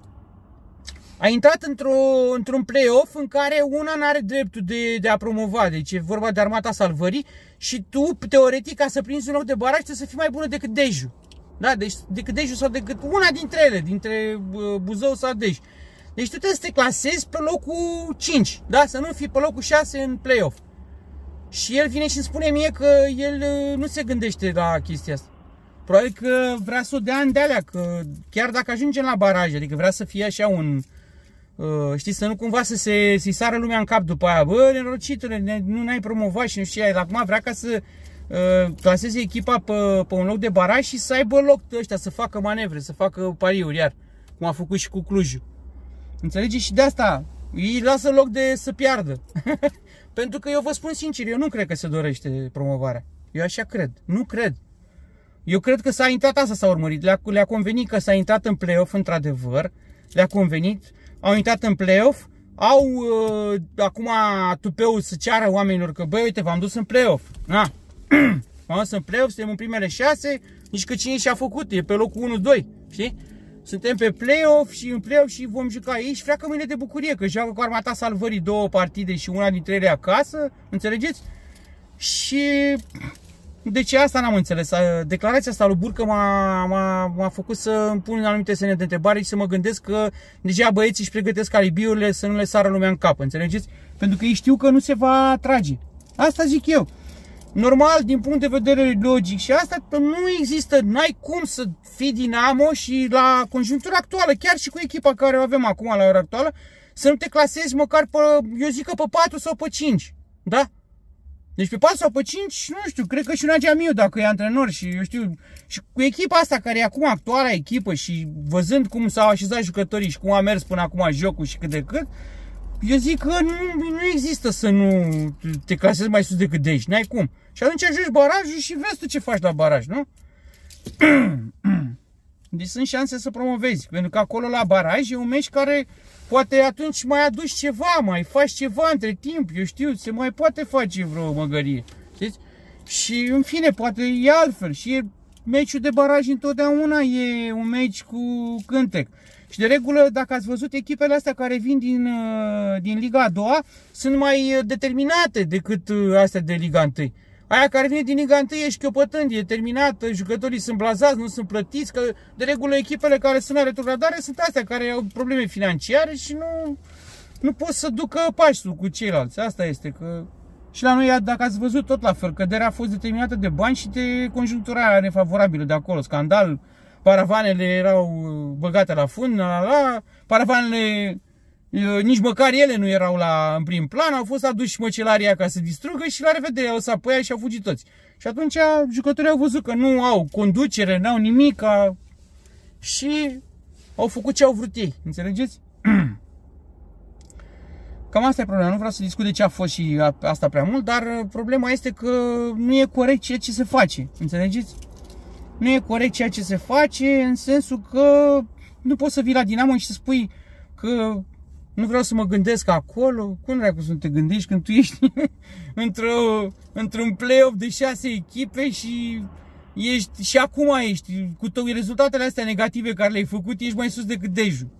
[SPEAKER 1] Ai intrat într-o, într-un play-off în care una n-are dreptul de, de a promova, deci e vorba de Armata Salvării și tu, teoretic, ca să prinzi un loc de baraj, trebuie să fii mai bună decât Deju. Da? Deci decât Deju sau decât una dintre ele, dintre Buzău sau Dej. Deci tu trebuie să te clasezi pe locul cinci, da? Să nu fii pe locul șase în play-off. Și el vine și îmi spune mie că el nu se gândește la chestia asta. Probabil că vrea să o dea în de-alea, că chiar dacă ajungem la baraj, adică vrea să fie așa un... Uh, știi, să nu cumva să se să-i sară lumea în cap după aia. Bă, nenorocitule, nu ne-ai promovat și nu știu ce. Acum vrea ca să uh, claseze echipa pe, pe un loc de baraj și să aibă loc ăștia, să facă manevre, să facă pariuri, iar cum a făcut și cu Clujul. Înțelegeți? Și de asta îi lasă loc de să piardă. Pentru că eu vă spun sincer, eu nu cred că se dorește promovarea. Eu așa cred. Nu cred. Eu cred că s-a intrat, asta s-a urmărit. Le-a le convenit că s-a intrat în play-off, într-adevăr. Le-a convenit. Au intrat în play-off, au uh, acum tupeul să ceară oamenilor că, băi, uite, v-am dus în play-off. Na, v-am dus în play-off, suntem în primele șase, nici că cine și-a făcut, e pe locul unu doi, știi? Suntem pe play-off și în play-off și vom juca aici, freacă mâine de bucurie, că joacă cu Armata Salvării două partide și una dintre ele acasă, înțelegeți? Și... Deci asta n-am înțeles. Declarația asta lui Burcă m-a făcut să îmi pun anumite semne de întrebare și să mă gândesc că deja băieții își pregătesc alibiurile să nu le sară lumea în cap, înțelegeți? Pentru că ei știu că nu se va trage. Asta zic eu. Normal, din punct de vedere logic și asta, nu există, n-ai cum să fii Dinamo și la conjunctura actuală, chiar și cu echipa care o avem acum la ora actuală, să nu te clasezi măcar pe, eu zic că pe patru sau pe cinci, da? Deci pe patru sau pe cinci, nu știu, cred că și un Ageamiu dacă e antrenor și eu știu, și cu echipa asta care e acum actuala echipă și văzând cum s-au așezat jucătorii și cum a mers până acum jocul și cât de cât, eu zic că nu, nu există să nu te clasezi mai sus decât de aici, n-ai cum. Și atunci ajungi barajul și vezi tu ce faci la baraj, nu? Deci sunt șanse să promovezi, pentru că acolo la baraj e un meci care poate atunci mai aduci ceva, mai faci ceva între timp, eu știu, se mai poate face vreo măgărie, știți? Și în fine, poate e altfel și e, meciul de baraj întotdeauna e un meci cu cântec. Și de regulă, dacă ați văzut, echipele astea care vin din, din Liga a doua sunt mai determinate decât astea de Liga unu. Aia care vine din Liga unu e șchiopătând, e terminată, jucătorii sunt blazați, nu sunt plătiți, că de regulă echipele care sunt la retrogradare sunt astea care au probleme financiare și nu, nu pot să ducă pasul cu ceilalți. Asta este, că și la noi, dacă ați văzut, tot la fel, căderea a fost determinată de bani și de conjunctura nefavorabilă de acolo, scandal, paravanele erau băgate la fund, la, la, paravanele... Nici măcar ele nu erau la, în prim plan, au fost aduși măcelarii ca să distrugă și la revedere au lăsat pe aia și au fugit toți. Și atunci jucătorii au văzut că nu au conducere, n-au nimic și au făcut ce au vrut ei, înțelegeți? Cam asta e problema, nu vreau să discut de ce a fost și asta prea mult, dar problema este că nu e corect ceea ce se face, înțelegeți? Nu e corect ceea ce se face în sensul că nu poți să vii la Dinamo și să spui că Nu vreau să mă gândesc acolo. Cum dracu să nu te gândești când tu ești într-o, într-un play-off de șase echipe și ești, și acum ești, cu rezultatele astea negative care le-ai făcut, ești mai sus decât Deju.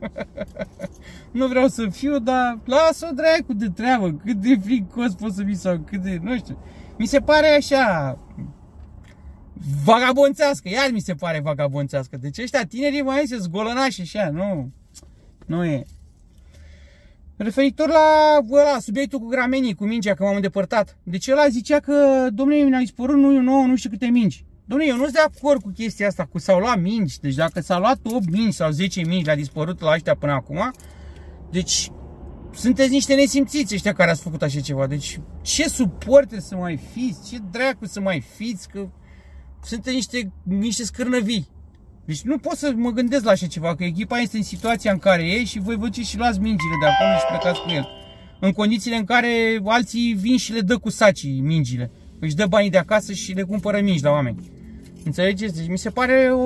[SPEAKER 1] Nu vreau să fiu, dar lasă-o dracu de treabă. Cât de fricos pot să fii sau cât de, nu știu. Mi se pare așa vagabonțească, iar mi se pare vagabonțească. Deci ăștia tinerii mai se zgolănași așa, nu, nu e. Referitor la, la subiectul cu gramenii, cu mingea, că m-am îndepărtat. Deci ăla zicea că, domnule, mi-a dispărut nu, nouă, nu știu câte mingi. Domnule, eu nu sunt de acord cu chestia asta, cu s-au luat mingi. Deci dacă s-au luat opt mingi sau zece mingi, le-a dispărut la ăștia până acum, deci sunteți niște nesimțiți ăștia care ați făcut așa ceva. Deci ce suporte să mai fiți, ce dracu să mai fiți, că sunteți niște, niște scârnăvii. Deci nu pot să mă gândesc la așa ceva, că echipa este în situația în care e și voi vă duceți și luați mingile de acolo și plecați cu el. În condițiile în care alții vin și le dă cu sacii mingile. Își dă banii de acasă și le cumpără mingi la oameni. Înțelegeți? Deci mi se pare o,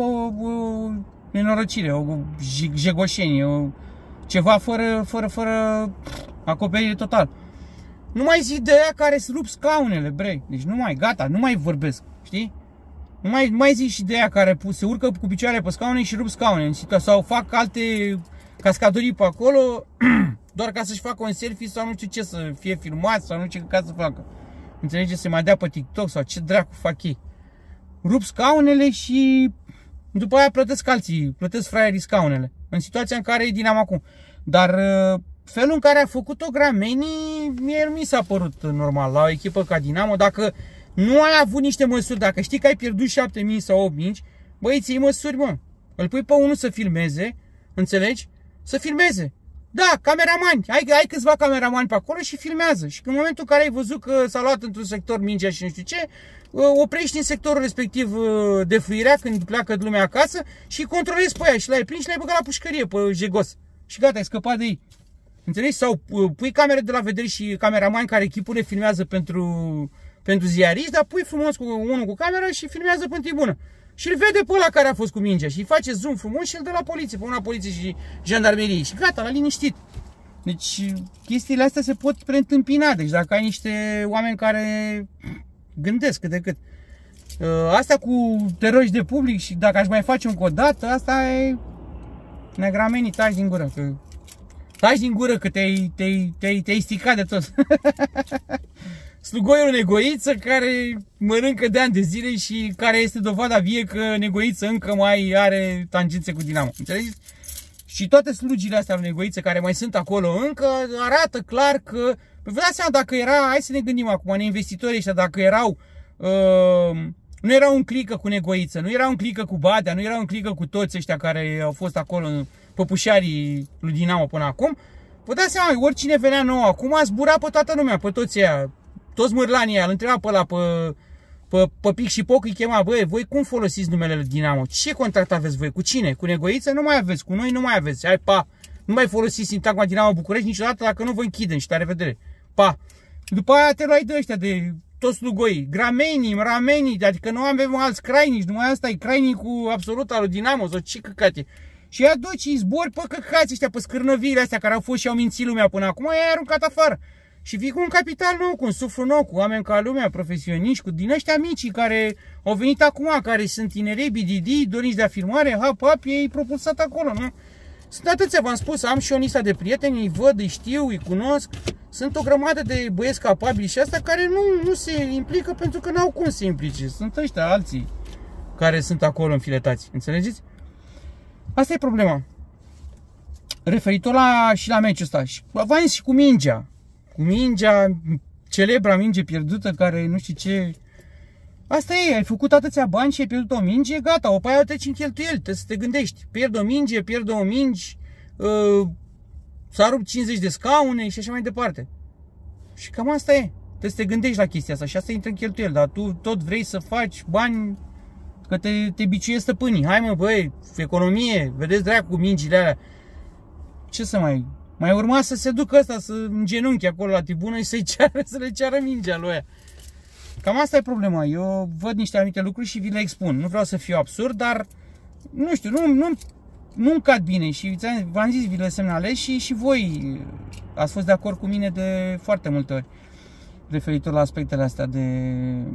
[SPEAKER 1] o nenorocire, o jegoșenie, o, ceva fără, fără, fără acoperire total. Nu mai zic de aia care îți rup scaunele, bre. Deci nu mai, gata, nu mai vorbesc, știi? Nu mai, mai zic și de aia care se urcă cu picioarele pe scaune și rup scaune. Sau fac alte cascadorii pe acolo doar ca să-și facă un selfie sau nu știu ce, să fie filmat sau nu știu ce ca să facă. Înțelegeți? Să mai dea pe TikTok sau ce dracu fac ei. Rup scaunele și după aia plătesc alții, plătesc fraierii scaunele. În situația în care e Dinamo acum. Dar felul în care a făcut-o Gramenii, mie nu mi s-a părut normal la o echipă ca Dinamo. Dacă nu ai avut niște măsuri, dacă știi că ai pierdut șapte mingi sau opt mingi, băi, ții măsuri, mă. Îl pui pe unul să filmeze, înțelegi? Să filmeze. Da, cameramani, ai, ai câțiva cameramani pe acolo și filmează. Și în momentul în care ai văzut că s-a luat într-un sector mingea și nu știu ce, oprești în sectorul respectiv defluirea când pleacă lumea acasă și controlezi pe aia și l-ai prins și l-ai băgat la pușcărie pe jegos. Și gata, ai scăpat de ei. Înțelegi? Sau pui camere de la vedere și cameramani care echipurile filmează pentru, pentru ziariști, dar pui frumos cu unul cu camera și filmează pe tribună. Și îl vede pe ăla care a fost cu mingea și îi face zoom frumos și îl dă la poliție, pe una poliție și jandarmerie. Și gata, la liniștit. Deci chestiile astea se pot preîntâmpina. Deci dacă ai niște oameni care gândesc cât de cât. Asta cu teroriști de public și dacă aș mai face încă o dată, asta e Negramenii, taci din gură. Că... taci din gură că te-ai te te te sticat de tot. Slugoiul Negoiță care mănâncă de ani de zile și care este dovada vie că Negoiță încă mai are tangențe cu Dinamo. Înțelegeți? Și toate slugile astea lui Negoiță care mai sunt acolo încă arată clar că... Vă dați seama, dacă era... Hai să ne gândim acum, investitorii ăștia, dacă erau... Uh, nu erau în clică cu Negoiță, nu erau în clică cu Badea, nu erau în clică cu toți ăștia care au fost acolo, păpușarii lui Dinamo până acum. Vă dați seama, oricine venea nou acum, a zburat pe toată lumea, pe toți ăia. Toți mârlanii ăia, îl întreba pe ăla, pe, pe, pe Pic și Poc, îi chema, băi, voi cum folosiți numele lui Dinamo? Ce contract aveți voi? Cu cine? Cu Negoiță? Nu mai aveți, cu noi nu mai aveți. Hai, pa! Nu mai folosiți sintagma Dinamo București niciodată dacă nu vă închidem și la revedere. Pa! După aia te luai de ăștia, de toți slugoi. Gramenii, ramenii, adică nu avem alți crainici, numai asta e crainic cu absoluta lui Dinamo sau ce căcate. Și ea duci, îi zbori pe căcați ăștia, pe scârnăviile astea care au fost și au mințit lumea până acum, i-ai aruncat afară. Și vii cu un capital nou, cu un suflu nou, cu oameni ca lumea, profesioniști, cu din ăștia micii care au venit acum, care sunt tinerei, B D D, doriți de afirmare, hap, hap, ei propulsat acolo, nu? Sunt atâția, v-am spus, am și o lista de prieteni, îi văd, îi știu, îi cunosc. Sunt o grămadă de băieți capabili și asta care nu, nu se implică pentru că n-au cum să se implice. Sunt ăștia alții care sunt acolo înfiletați, înțelegeți? Asta e problema. Referitor la, și la meciul ăsta. V-am zis și cu mingea. Cu mingea, celebra minge pierdută care nu știu ce... Asta e, ai făcut atâția bani și ai pierdut o minge, gata, o pe aia o treci în cheltuieli, trebuie să te gândești. Pierd o minge, pierd două mingi, uh, s-a rupt cincizeci de scaune și așa mai departe. Și cam asta e. Trebuie să te gândești la chestia asta și asta intră în cheltuieli, dar tu tot vrei să faci bani că te, te biciuie stăpânii. Hai mă, băi, economie, vedeți dracu cu mingile alea. Ce să mai... Mai urma să se ducă ăsta să în genunchi acolo la tribună și să-i ceară, să le ceară mingea lui ăia. Cam asta e problema. Eu văd niște anumite lucruri și vi le expun. Nu vreau să fiu absurd, dar nu știu, nu, nu, nu cad bine și v-am zis, vi le semnalez și, și voi ați fost de acord cu mine de foarte multe ori referitor la aspectele astea de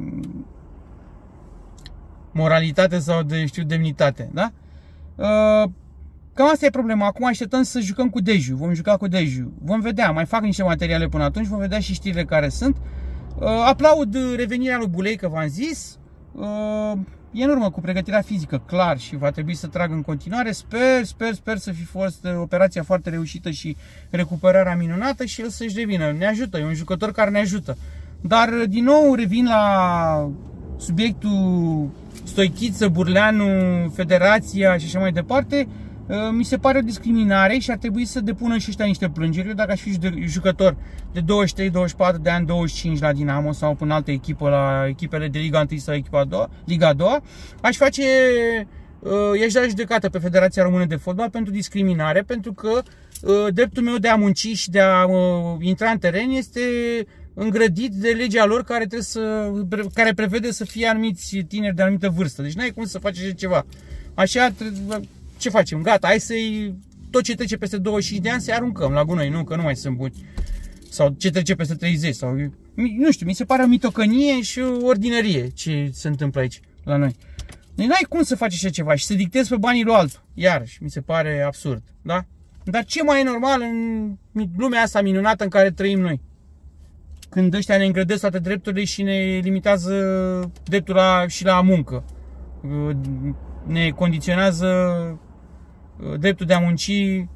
[SPEAKER 1] moralitate sau de, știu, demnitate, da? Uh, cam asta e problema. Acum așteptăm să jucăm cu Deju. Vom juca cu Deju. Vom vedea, mai fac niște materiale până atunci, vom vedea și știrile care sunt. Uh, aplaud revenirea lui Bulei, că v-am zis. Uh, e în urmă cu pregătirea fizică, clar, și va trebui să trag în continuare. Sper, sper, sper să fi fost operația foarte reușită și recuperarea minunată și el să-și revină. Ne ajută, e un jucător care ne ajută. Dar, din nou, revin la subiectul Stoichiță, Burleanu, Federația și așa mai departe. Mi se pare o discriminare și ar trebui să depună și ăștia niște plângeri. Eu, dacă aș fi jucător de douăzeci și trei douăzeci și patru de ani, douăzeci și cinci la Dinamo sau până altă echipă, la echipele de Liga unu sau echipa a doua, Liga a doua, aș face, i-aș da judecată pe Federația Română de Fotbal pentru discriminare, pentru că dreptul meu de a munci și de a intra în teren este îngrădit de legea lor, care, trebuie să, care prevede să fie anumiți tineri de anumită vârstă. Deci n-ai cum să faci așa ceva. Așa, ce facem? Gata, hai să-i... Tot ce trece peste douăzeci și cinci de ani să-i aruncăm la gunoi, nu? Că nu mai sunt buni. Sau ce trece peste treizeci. Sau... Nu știu, mi se pare o mitocănie și o ordinărie ce se întâmplă aici, la noi. Deci n-ai cum să faci așa ceva și să dictezi pe banii lui altul. Iarăși, mi se pare absurd, da? Dar ce mai e normal în lumea asta minunată în care trăim noi? Când ăștia ne îngrădesc toate drepturile și ne limitează dreptul la, și la muncă. Ne condiționează dreptul de a munci,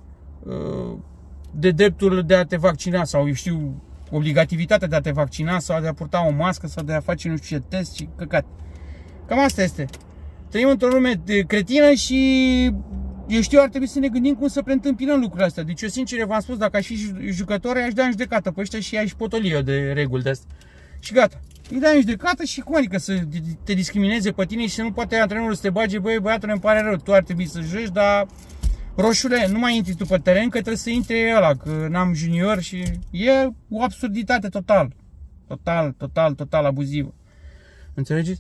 [SPEAKER 1] de dreptul de a te vaccina sau, eu știu, obligativitatea de a te vaccina sau de a purta o mască sau de a face nu știu ce test și căcat. Cam asta este. Trăim într-o lume cretină și eu știu, ar trebui să ne gândim cum să preîntâmpinăm lucrurile astea. Deci eu, sincer, v-am spus, dacă aș fi jucător, i-aș da în judecată pe ăștia și i-aș potoli eu de reguli de astea. Și gata. Îi dai în judecată și cum adică să te discrimineze pe tine și să nu poate antrenorul să te bage, băi, băiatul, îmi pare rău, tu ar trebui să joci, dar roșule, nu mai intri tu pe teren, că trebuie să intre ăla, că n-am junior și e o absurditate total. Total, total, total abuzivă. Înțelegeți?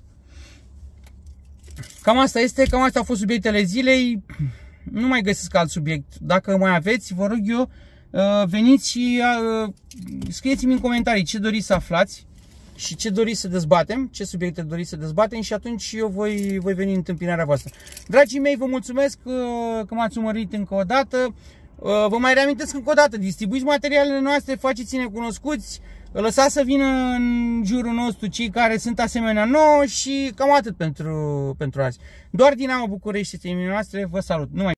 [SPEAKER 1] Cam asta este, cam astea au fost subiectele zilei. Nu mai găsesc alt subiect. Dacă mai aveți, vă rog eu, veniți și scrieți-mi în comentarii ce doriți să aflați și ce doriți să dezbatem, ce subiecte doriți să dezbatem și atunci eu voi, voi veni în întâmpinarea voastră. Dragii mei, vă mulțumesc că m-ați urmărit încă o dată. Vă mai reamintesc încă o dată, distribuiți materialele noastre, faceți-ne cunoscuți, lăsați să vină în jurul nostru cei care sunt asemenea nouă și cam atât pentru, pentru azi. Doar Dinamo București este emisiunea noastră, vă salut! Numai